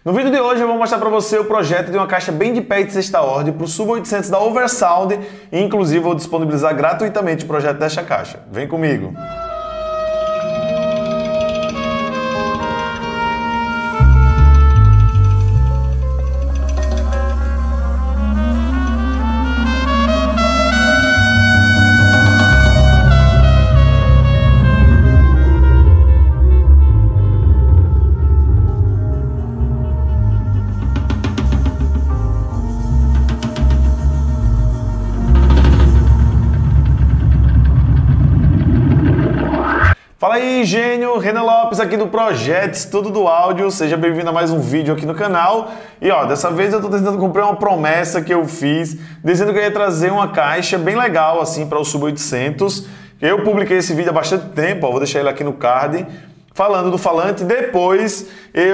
No vídeo de hoje eu vou mostrar para você o projeto de uma caixa bem de pé de sexta ordem para o Sub-800 da Oversound e inclusive vou disponibilizar gratuitamente o projeto desta caixa. Vem comigo! Fala aí, gênio! Renan Lopes aqui do Projetos, tudo do áudio. Seja bem-vindo a mais um vídeo aqui no canal. E ó, dessa vez eu tô tentando cumprir uma promessa que eu fiz, dizendo que eu ia trazer uma caixa bem legal assim para o Sub-800. Eu publiquei esse vídeo há bastante tempo, ó, vou deixar ele aqui no card, falando do falante. Depois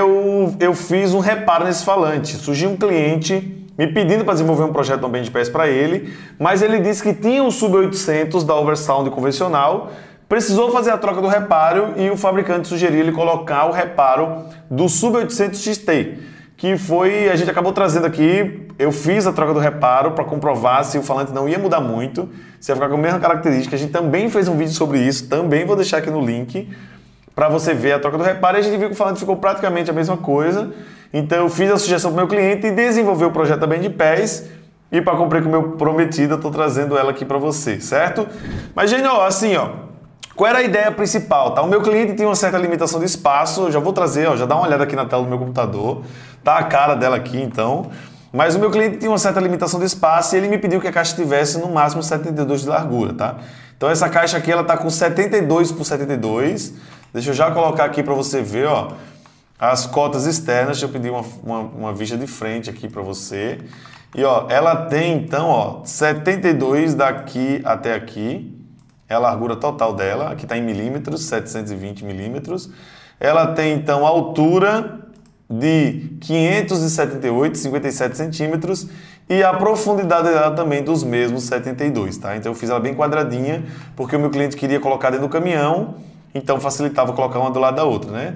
eu fiz um reparo nesse falante. Surgiu um cliente me pedindo para desenvolver um projeto bem de pés para ele, mas ele disse que tinha um Sub-800 da Oversound convencional, precisou fazer a troca do reparo e o fabricante sugeriu ele colocar o reparo do Sub-800 XT, que foi, a gente acabou trazendo aqui. Eu fiz a troca do reparo para comprovar se o falante não ia mudar muito, se ia ficar com a mesma característica. A gente também fez um vídeo sobre isso, também vou deixar aqui no link para você ver a troca do reparo, e a gente viu que o falante ficou praticamente a mesma coisa. Então eu fiz a sugestão para o meu cliente e desenvolvi o projeto também de pés. E para cumprir com o meu prometido, eu estou trazendo ela aqui para você, certo? Mas, gente, ó, assim, ó, qual era a ideia principal, tá? O meu cliente tinha uma certa limitação de espaço, eu já vou trazer, ó, já dá uma olhada aqui na tela do meu computador, tá a cara dela aqui então. Mas o meu cliente tinha uma certa limitação de espaço e ele me pediu que a caixa tivesse no máximo 72 de largura, tá? Então essa caixa aqui, ela tá com 72 por 72. Deixa eu já colocar aqui para você ver, ó, as cotas externas. Deixa eu pedir uma vista de frente aqui para você. E ó, ela tem então, ó, 72 daqui até aqui. É a largura total dela, aqui está em milímetros, 720 milímetros. Ela tem então a altura de 578, 57 centímetros e a profundidade dela também dos mesmos 72, tá? Então eu fiz ela bem quadradinha, porque o meu cliente queria colocar dentro do caminhão, então facilitava colocar uma do lado da outra, né?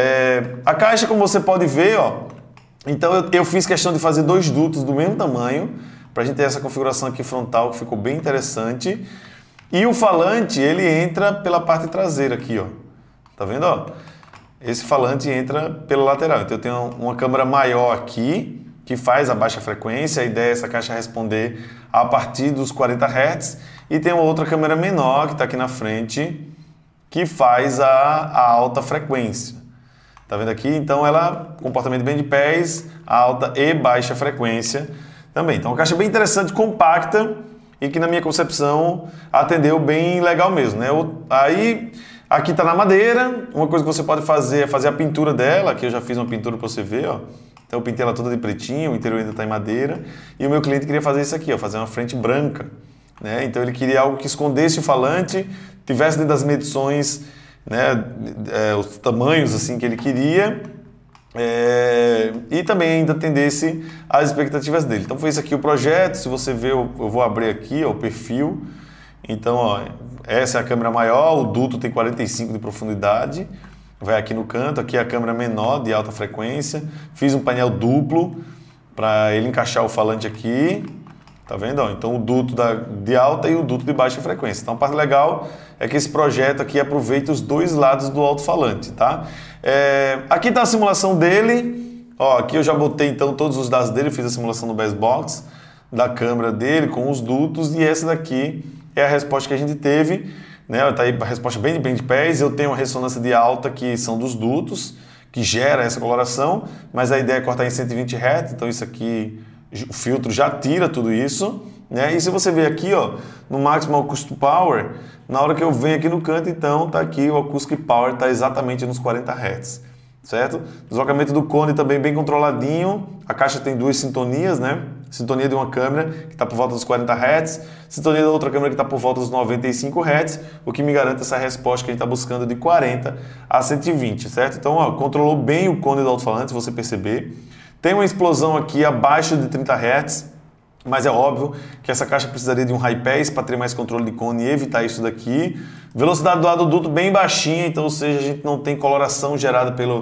A caixa, como você pode ver, ó, então eu fiz questão de fazer dois dutos do mesmo tamanho, para a gente ter essa configuração aqui frontal que ficou bem interessante. E o falante, ele entra pela parte traseira aqui, ó. Tá vendo, ó? Esse falante entra pela lateral. Então eu tenho uma câmera maior aqui, que faz a baixa frequência. A ideia é essa caixa responder a partir dos 40 Hz. E tem uma outra câmera menor, que está aqui na frente, que faz a alta frequência. Tá vendo aqui? Então ela, comportamento bem de pés, alta e baixa frequência também. Então uma caixa bem interessante, compacta, e que na minha concepção atendeu bem legal mesmo, né? Aí, aqui tá na madeira. Uma coisa que você pode fazer é fazer a pintura dela, que eu já fiz uma pintura para você ver, ó. Então eu pintei ela toda de pretinho, o interior ainda tá em madeira. E o meu cliente queria fazer isso aqui, ó, fazer uma frente branca, né? Então ele queria algo que escondesse o falante, tivesse dentro das medições, né, os tamanhos assim que ele queria. E também ainda atendesse às expectativas dele. Então foi isso aqui o projeto. Se você ver, eu vou abrir aqui, ó, o perfil. Então, ó, essa é a câmera maior, o duto tem 45 de profundidade, vai aqui no canto. Aqui é a câmera menor de alta frequência. Fiz um painel duplo para ele encaixar o falante aqui. Tá vendo? Ó? Então o duto de alta e o duto de baixa frequência. Então a parte legal é que esse projeto aqui aproveita os dois lados do alto-falante, tá? Aqui está a simulação dele. Ó, aqui eu já botei então todos os dados dele, fiz a simulação no Bestbox da câmera dele com os dutos, e essa daqui é a resposta que a gente teve, né? Tá aí a resposta bem de pés. Eu tenho uma ressonância de alta que são dos dutos, que gera essa coloração, mas a ideia é cortar em 120 Hz, então isso aqui, o filtro já tira tudo isso, né? E se você ver aqui, ó, no Maximal Acoustic Power, na hora que eu venho aqui no canto, então tá aqui o Acoustic Power, tá exatamente nos 40 Hz, certo? Deslocamento do cone também bem controladinho. A caixa tem duas sintonias, né? Sintonia de uma câmera que está por volta dos 40 Hz, sintonia da outra câmera que está por volta dos 95 Hz, o que me garante essa resposta que a gente está buscando de 40 a 120, certo? Então, ó, controlou bem o cone do alto-falante, se você perceber. Tem uma explosão aqui abaixo de 30 Hz, mas é óbvio que essa caixa precisaria de um high pass para ter mais controle de cone e evitar isso daqui. Velocidade do lado do duto bem baixinha, então, ou seja, a gente não tem coloração gerada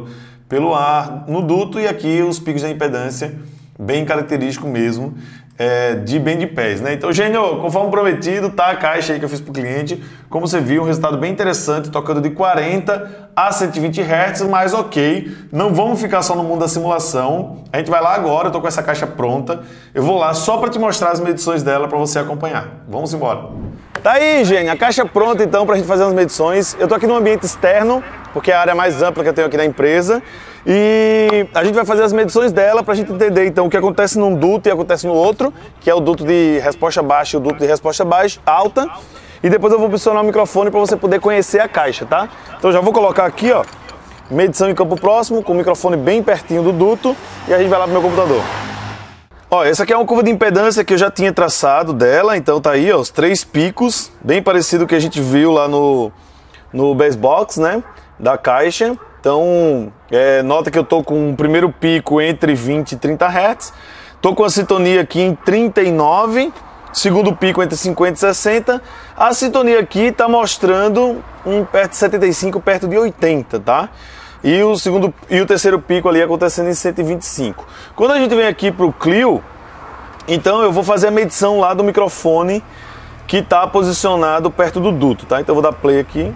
pelo ar no duto e aqui os picos de impedância, bem característico mesmo, de band pass, né? Então, Gênio, conforme prometido, tá a caixa aí que eu fiz para o cliente. Como você viu, um resultado bem interessante, tocando de 40 a 120 Hz, mas ok, não vamos ficar só no mundo da simulação. A gente vai lá agora, eu tô com essa caixa pronta. Eu vou lá só para te mostrar as medições dela para você acompanhar. Vamos embora. Tá aí, Gênio, a caixa pronta então para a gente fazer as medições. Eu tô aqui no ambiente externo, porque é a área mais ampla que eu tenho aqui na empresa. E a gente vai fazer as medições dela para a gente entender então o que acontece num duto e acontece no outro, que é o duto de resposta baixa e o duto de resposta baixa, alta. E depois eu vou posicionar o microfone para você poder conhecer a caixa, tá? Então já vou colocar aqui, ó, medição em campo próximo, com o microfone bem pertinho do duto, e a gente vai lá pro meu computador. Ó, essa aqui é uma curva de impedância que eu já tinha traçado dela, então tá aí, ó, os 3 picos, bem parecido com o que a gente viu lá no Bass Box, né, da caixa. Então, nota que eu tô com o primeiro pico entre 20 e 30 Hz, tô com a sintonia aqui em 39, segundo pico entre 50 e 60, a sintonia aqui tá mostrando perto de 75, perto de 80, tá? E o terceiro pico ali acontecendo em 125. Quando a gente vem aqui para o Clio, então eu vou fazer a medição lá do microfone que está posicionado perto do duto, tá? Então eu vou dar play aqui.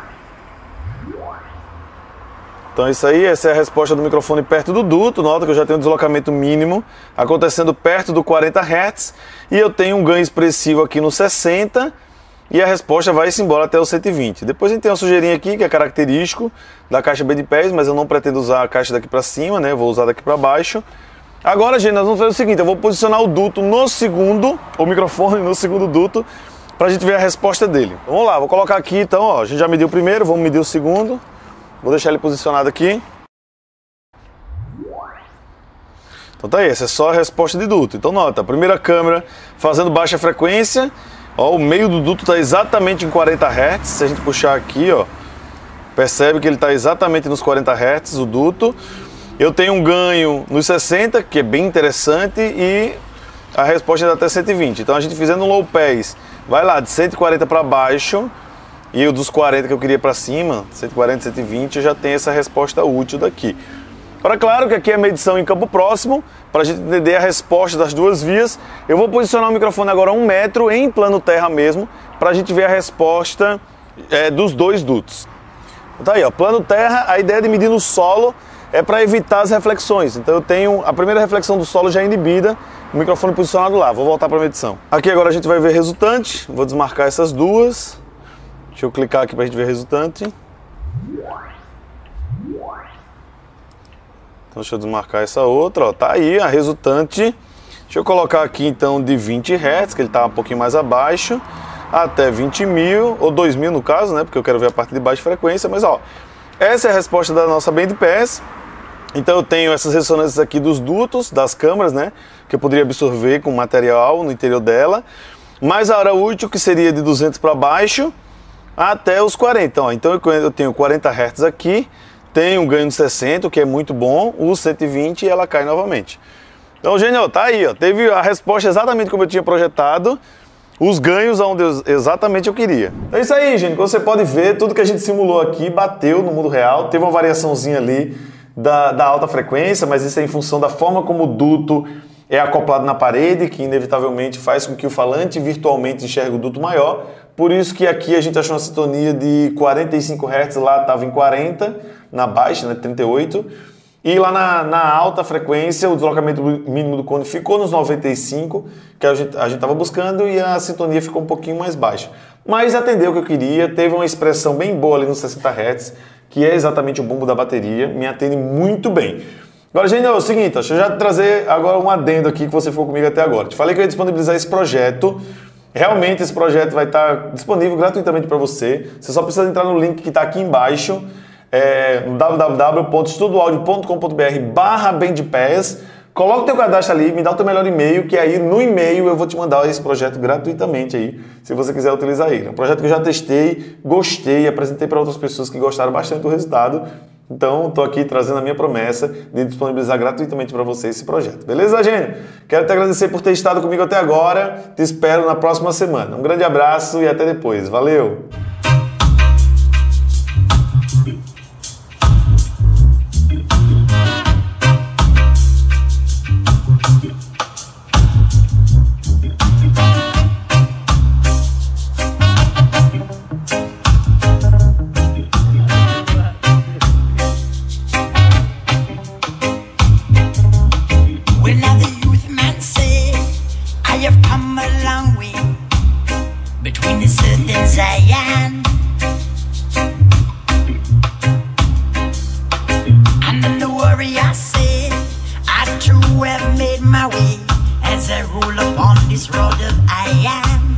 Então isso aí, essa é a resposta do microfone perto do duto. Nota que eu já tenho um deslocamento mínimo acontecendo perto do 40 Hz e eu tenho um ganho expressivo aqui no 60 e a resposta vai-se embora até o 120. Depois a gente tem uma sujeirinha aqui que é característico da caixa band pass, mas eu não pretendo usar a caixa daqui para cima, né? Vou usar daqui para baixo. Agora, gente, nós vamos fazer o seguinte, eu vou posicionar o duto no segundo, o microfone no segundo duto, para a gente ver a resposta dele. Vamos lá, vou colocar aqui então, ó, a gente já mediu o primeiro, vamos medir o segundo. Vou deixar ele posicionado aqui. Então tá aí, essa é só a resposta de duto. Então nota, a primeira câmera fazendo baixa frequência, ó, o meio do duto está exatamente em 40 Hz. Se a gente puxar aqui, ó, percebe que ele está exatamente nos 40 Hz, o duto. Eu tenho um ganho nos 60, que é bem interessante, e a resposta ainda até 120. Então a gente fazendo um low pass, vai lá de 140 para baixo, e o dos 40 que eu queria para cima, 140, 120, eu já tenho essa resposta útil daqui. Agora, claro que aqui é a medição em campo próximo, para a gente entender a resposta das duas vias. Eu vou posicionar o microfone agora a 1 metro, em plano terra mesmo, para a gente ver a resposta dos dois dutos. Então, tá aí, ó, plano terra, a ideia de medir no solo é para evitar as reflexões. Então eu tenho a primeira reflexão do solo já inibida, o microfone posicionado lá. Vou voltar para a medição. Aqui agora a gente vai ver resultante, vou desmarcar essas duas. Deixa eu clicar aqui para a gente ver o resultante. Então deixa eu desmarcar essa outra, ó, tá aí a resultante. Deixa eu colocar aqui então de 20 Hz, que ele está um pouquinho mais abaixo, até 20.000, ou 2.000 no caso, né, porque eu quero ver a parte de baixa frequência, mas ó, essa é a resposta da nossa band pass. Então eu tenho essas ressonâncias aqui dos dutos, das câmaras, né, que eu poderia absorver com material no interior dela, mais a área útil, que seria de 200 para baixo, até os 40, ó. Então eu tenho 40 Hz aqui, tenho um ganho de 60, o que é muito bom, o 120 e ela cai novamente. Então, Gênio, tá aí, ó, teve a resposta exatamente como eu tinha projetado, os ganhos onde exatamente eu queria. É isso aí, gente, como você pode ver, tudo que a gente simulou aqui bateu no mundo real, teve uma variaçãozinha ali da alta frequência, mas isso é em função da forma como o duto é acoplado na parede, que inevitavelmente faz com que o falante virtualmente enxergue o duto maior. Por isso que aqui a gente achou uma sintonia de 45 Hz, lá estava em 40, na baixa, né, 38. E lá na alta frequência, o deslocamento mínimo do cone ficou nos 95, que a gente estava buscando, e a sintonia ficou um pouquinho mais baixa. Mas atendeu o que eu queria, teve uma expressão bem boa ali nos 60 Hz, que é exatamente o bumbo da bateria, me atende muito bem. Agora, gente, é o seguinte, deixa eu já trazer agora um adendo aqui que você ficou comigo até agora. Te falei que eu ia disponibilizar esse projeto. Realmente esse projeto vai estar disponível gratuitamente para você. Você só precisa entrar no link que está aqui embaixo, www.estudioaudio.com.br/bandpass. Coloca o teu cadastro ali, me dá o teu melhor e-mail, que aí no e-mail eu vou te mandar esse projeto gratuitamente aí, se você quiser utilizar ele. É um projeto que eu já testei, gostei, apresentei para outras pessoas que gostaram bastante do resultado. Então, estou aqui trazendo a minha promessa de disponibilizar gratuitamente para você esse projeto. Beleza, gente? Quero te agradecer por ter estado comigo até agora. Te espero na próxima semana. Um grande abraço e até depois. Valeu! true have made my way as I roll upon this road of I am.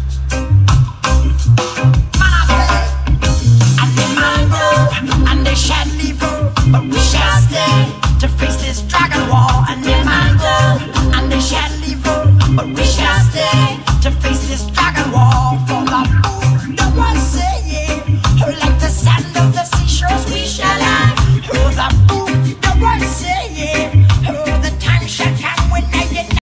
And the mango and the shall leave, but we shall stay to face this dragon war. And the mango and the shall leave, but we shall stay.